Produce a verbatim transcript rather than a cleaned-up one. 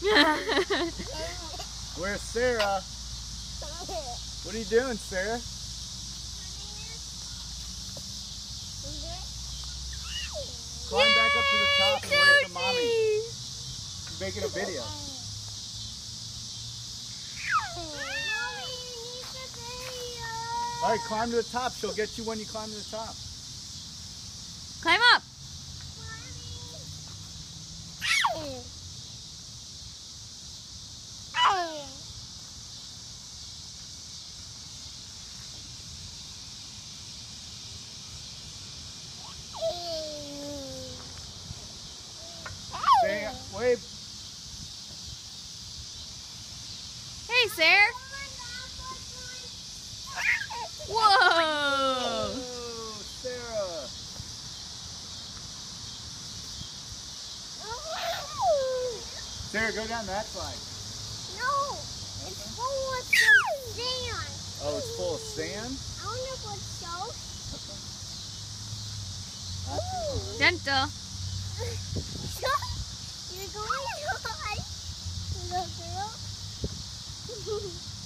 Where's Sarah? What are you doing, Sarah? Climb Yay, back up to the top and wave to mommy. Susie. She's making a video. All right, climb to the top. She'll get you when you climb to the top. Climb up. Say, wave. Hey, Sarah. Whoa. Oh, Sarah. Sarah, go down that slide. No, it's full of some sand. Oh, it's full of sand? I don't know what shows. Gentle. You're going to hide, little girl.